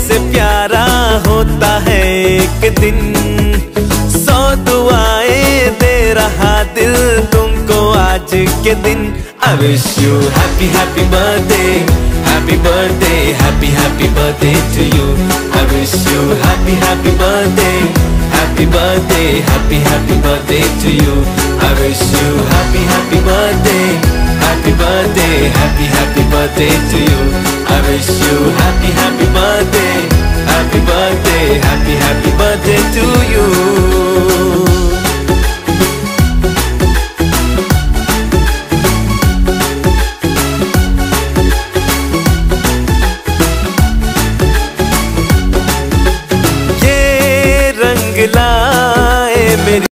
से प्यारा होता है एक दिन। 100 दुआएं दे रहा दिल तुमको आज के दिन। I wish you happy happy birthday, happy birthday, happy happy birthday to you. I wish you happy happy birthday, happy birthday, happy happy birthday to you. I wish you happy happy birthday, happy birthday, happy happy birthday to you. I wish you happy happy birthday, happy birthday, happy happy birthday to you.